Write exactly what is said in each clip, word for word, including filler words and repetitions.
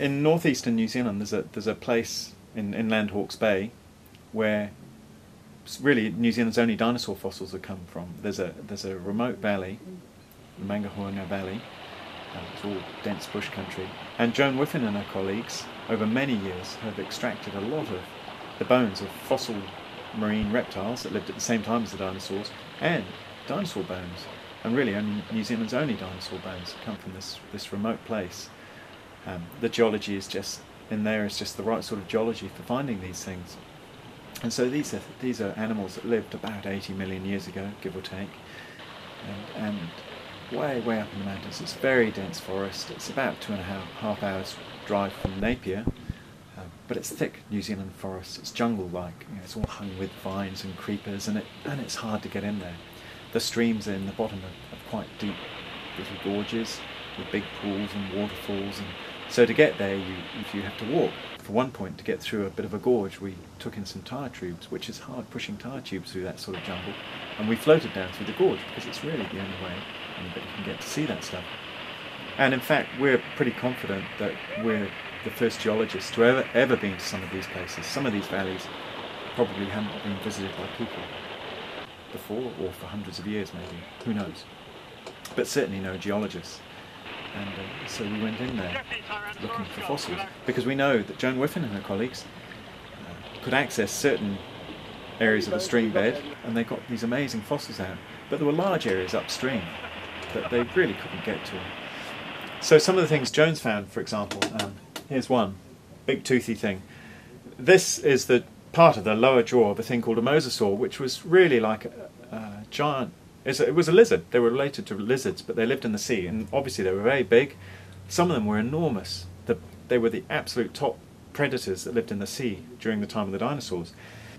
in northeastern New Zealand, there's a there's a place in inland Hawke's Bay where really New Zealand's only dinosaur fossils have come from. There's a there's a remote valley, the Mangahoanga Valley. Uh, it's all dense bush country. And Joan Whiffen and her colleagues, over many years, have extracted a lot of the bones of fossil marine reptiles that lived at the same time as the dinosaurs, and dinosaur bones. And really, only New Zealand's only dinosaur bones come from this this remote place. Um, the geology is just in there is just the right sort of geology for finding these things. And so these are these are animals that lived about eighty million years ago, give or take, and, and way way up in the mountains. It's very dense forest. It's about two and a half, half hours drive from Napier, uh, but it's thick New Zealand forest. It's jungle-like. You know, it's all hung with vines and creepers, and it and it's hard to get in there. The streams in the bottom are, are quite deep little gorges with big pools and waterfalls, and so to get there, you if you have to walk. For one point, to get through a bit of a gorge, we took in some tyre tubes, which is hard pushing tyre tubes through that sort of jungle, and we floated down through the gorge because it's really the only way anybody can get to see that stuff. And in fact, we're pretty confident that we're the first geologists to ever ever been to some of these places. Some of these valleys probably haven't been visited by people before, or for hundreds of years maybe, who knows, but certainly no geologists. And uh, so we went in there looking for fossils, because we know that Joan Whiffen and her colleagues uh, could access certain areas of the stream bed, and they got these amazing fossils out, but there were large areas upstream that they really couldn't get to. So some of the things Joan's found, for example, um, here's one, big toothy thing. This is the part of the lower jaw of a thing called a mosasaur, which was really like a, a giant. It was a lizard. They were related to lizards, but they lived in the sea, and obviously they were very big. Some of them were enormous. The, they were the absolute top predators that lived in the sea during the time of the dinosaurs.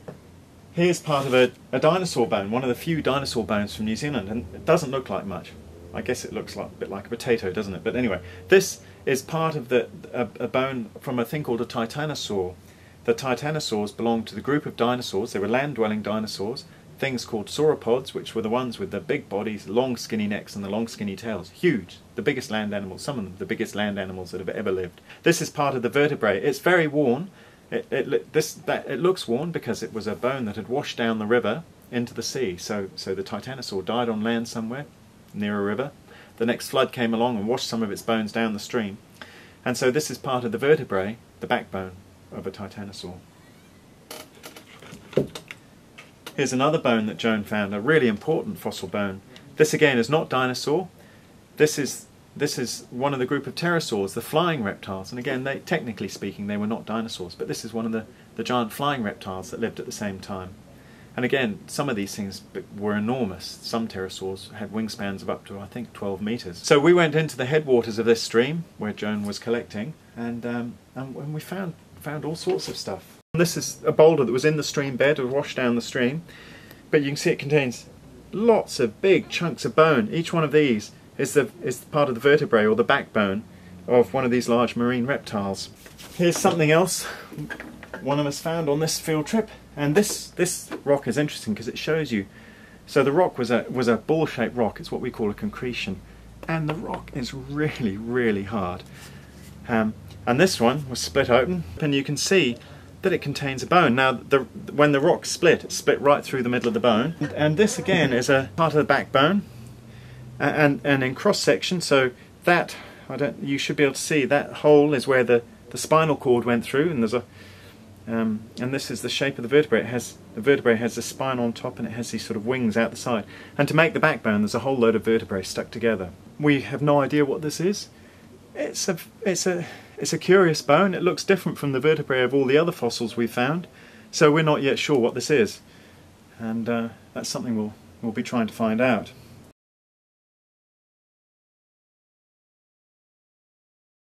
Here's part of a, a dinosaur bone, one of the few dinosaur bones from New Zealand, and it doesn't look like much. I guess it looks like, a bit like a potato, doesn't it? But anyway, this is part of the a, a bone from a thing called a Titanosaur. The Titanosaurs belonged to the group of dinosaurs. They were land-dwelling dinosaurs. Things called sauropods, which were the ones with the big bodies, long skinny necks and the long skinny tails. Huge. The biggest land animals, some of them the biggest land animals that have ever lived. This is part of the vertebrae. It's very worn. It, it, this, that, it looks worn because it was a bone that had washed down the river into the sea. So, so the Titanosaur died on land somewhere near a river. The next flood came along and washed some of its bones down the stream. And so this is part of the vertebrae, the backbone of a Titanosaur. Here's another bone that Joan found, a really important fossil bone. This again is not dinosaur. This is this is one of the group of pterosaurs, the flying reptiles. And again, they, technically speaking, they were not dinosaurs, but this is one of the, the giant flying reptiles that lived at the same time. And again, some of these things were enormous. Some pterosaurs had wingspans of up to, I think, twelve metres. So we went into the headwaters of this stream, where Joan was collecting, and, um, and we found, found all sorts of stuff. This is a boulder that was in the stream bed, or washed down the stream, but you can see it contains lots of big chunks of bone. Each one of these is the is part of the vertebrae, or the backbone, of one of these large marine reptiles. Here's something else one of us found on this field trip, and this this rock is interesting because it shows you. So the rock was a was a ball-shaped rock. It's what we call a concretion, and the rock is really really hard. Um, and this one was split open, and you can see that it contains a bone. Now, the, when the rock split, it split right through the middle of the bone. And, and this again is a part of the backbone, and, and, and in cross section. So that I don't. You should be able to see that hole is where the the spinal cord went through, and there's a. Um, and this is the shape of the vertebrae. It has the vertebrae has the spine on top, and it has these sort of wings out the side. And to make the backbone, there's a whole load of vertebrae stuck together. We have no idea what this is. It's a. It's a. It's a curious bone. It looks different from the vertebrae of all the other fossils we've found, so we're not yet sure what this is, and uh, that's something we'll, we'll be trying to find out.